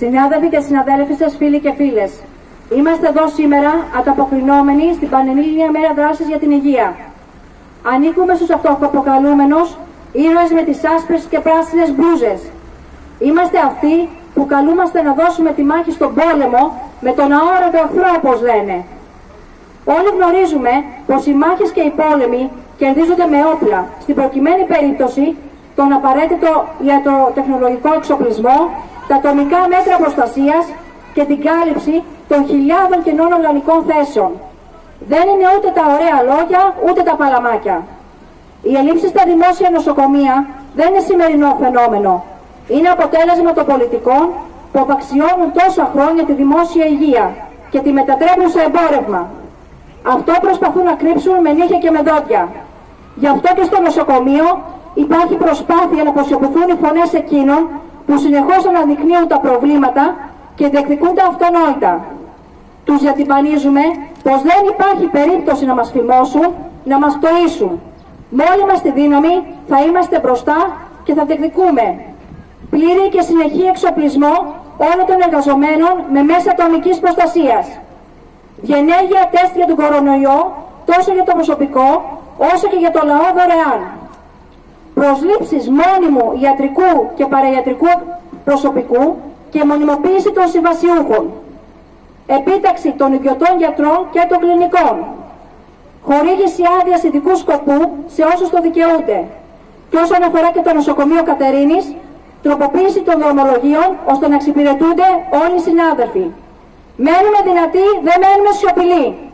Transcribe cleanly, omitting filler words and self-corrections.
Συνάδελφοι και συναδέλφοι σας, φίλοι και φίλες, είμαστε εδώ σήμερα ανταποκρινόμενοι στην Πανελλήνια Μέρα Δράσης για την Υγεία. Ανήκουμε στους αυτοαποκαλούμενους ήρωες με τις άσπρες και πράσινες μπλούζες. Είμαστε αυτοί που καλούμαστε να δώσουμε τη μάχη στον πόλεμο με τον αόρατο εχθρό, όπως λένε. Όλοι γνωρίζουμε πως οι μάχες και οι πόλεμοι κερδίζονται με όπλα, στην προκειμένη περίπτωση τον απαραίτητο ιατροτεχνολογικό εξοπλισμό, τα ατομικά μέτρα προστασίας και την κάλυψη των χιλιάδων κενών οργανικών θέσεων. Δεν είναι ούτε τα ωραία λόγια, ούτε τα παλαμάκια. Οι ελλείψεις στα δημόσια νοσοκομεία δεν είναι σημερινό φαινόμενο. Είναι αποτέλεσμα των πολιτικών που απαξιώνουν τόσα χρόνια τη δημόσια υγεία και τη μετατρέπουν σε εμπόρευμα. Αυτό προσπαθούν να κρύψουν με νύχια και με δόντια. Γι' αυτό και στο νοσοκομείο υπάρχει προσπάθεια να αποσιωπηθούν οι φωνές εκείνων που συνεχώς αναδεικνύουν τα προβλήματα και διεκδικούν τα αυτονόητα. Τους διατυμπανίζουμε πως δεν υπάρχει περίπτωση να μας φημώσουν, να μας πτωίσουν. Με όλη μας τη δύναμη θα είμαστε μπροστά και θα διεκδικούμε πλήρη και συνεχή εξοπλισμό όλων των εργαζομένων με μέσα ατομικής προστασίας. Διενέργεια τεστ για τον κορονοϊό τόσο για το προσωπικό όσο και για το λαό δωρεάν. Προσλήψεις μόνιμου ιατρικού και παραϊατρικού προσωπικού και μονιμοποίηση των συμβασιούχων. Επίταξη των οικειωτών γιατρών και των κλινικών. Χορήγηση άδειας ειδικού σκοπού σε όσους το δικαιούνται. Και όσον αφορά και το νοσοκομείο Κατερίνης, τροποποίηση των δρομολογίων ώστε να εξυπηρετούνται όλοι οι συνάδελφοι. Μένουμε δυνατοί, δεν μένουμε σιωπηλοί.